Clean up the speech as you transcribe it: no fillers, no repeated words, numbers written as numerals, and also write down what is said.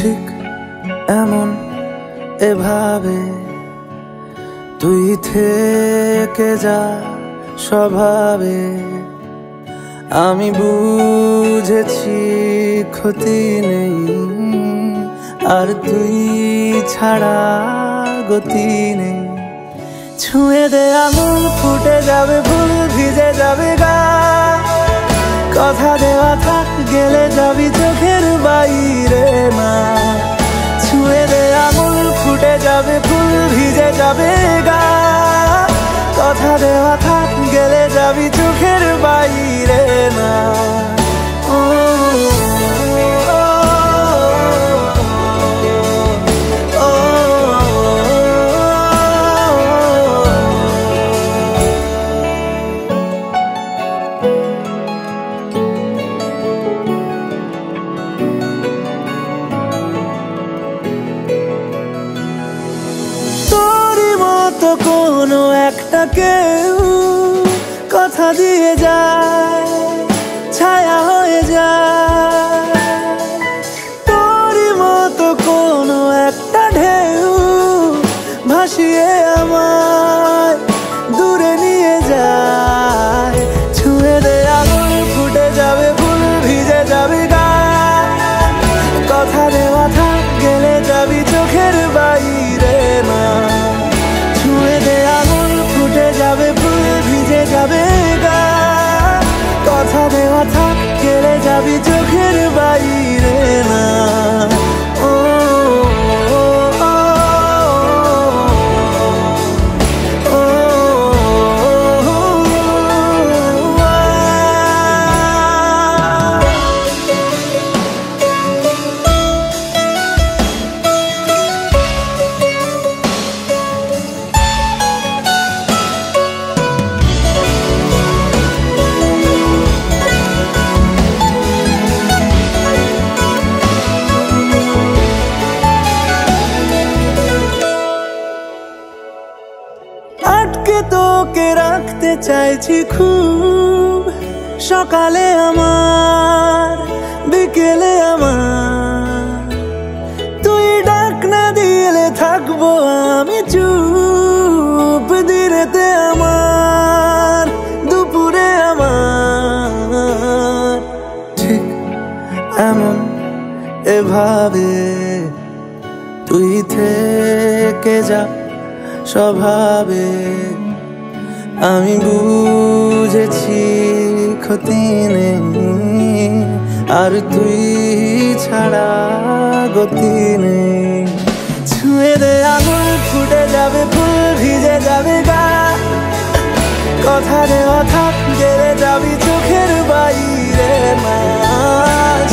ঠিক এমন এভাবে তুই থেকে যা স্বভাবে। আমি বুঝেছি ক্ষতি নেই, আর তুই ছাড়া গতি নেই। ছুঁয়ে দে আঙুল, ফুটে যাবে ফুল, ভিজে যাবে গা। কথা দেওয়া থাক, গেলে যাবি চোখের বাইরে না। ছুঁয়ে দে আঙুল, ফুটে যাবে ফুল, ভিজে যাবে গা। কথা দেওয়া থাক, গেলে যাবি চোখের বাইরে না। তো কোনো একটা কেউ কথা দিয়ে যায়, ছায়া হয়ে যায়। তোরই মতো কোনো একটা ঢেউ ভাসিয়ে আমায় দূরে নিয়ে যায়। ছুঁয়ে দে আঙুল, ফুটে যাবে ফুল, ভিজে যাবে গা। কথা দেওয়া থাক, গেলে যাবি চোখের বাইরে না। ছুঁয়ে দে আঙুল, ফুটে যাবে ফুল, ভিজে যাবে গা। কথা দেওয়া থাক, গেলে যাবি চোখের বাইরে না। আটকে তোকে রাখতে চাইছি খুব, সকালে আমার, বিকেলে আমার। তুই ডাক না দিলে থাকবো আমি চুপ, দিনেতে আমার, দুপুরে আমার। ঠিক এমন এভাবে তুই থেকে যা স্বভাবে। আমি বুঝেছি ক্ষতি নেই, আর তুই ছাড়া গতি নেই। ছুঁয়ে দে আঙুল, ফুটে যাবে ফুল, ভিজে যাবে গা। কথা দেওয়া থাক, গেলে যাবি চোখের বাইরে না।